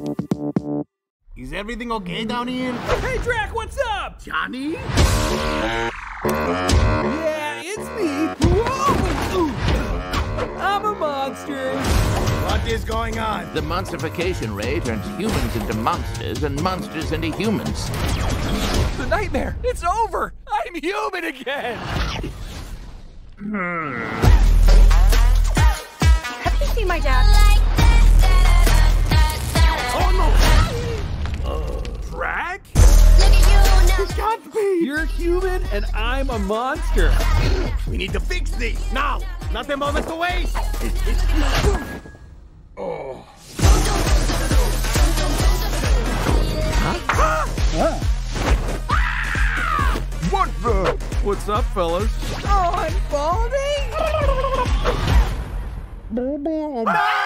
Is everything okay down here? Hey, Drac, what's up? Johnny? Yeah, it's me. Whoa! I'm a monster. What is going on? The monstrification ray turns humans into monsters and monsters into humans. The nightmare, it's over. I'm human again. Have you seen my dad? Oh no! Drac? It can't be! You're human and I'm a monster. We need to fix this now! Not a moment to waste! Oh. What the? What's up, fellas? Oh, I'm balding?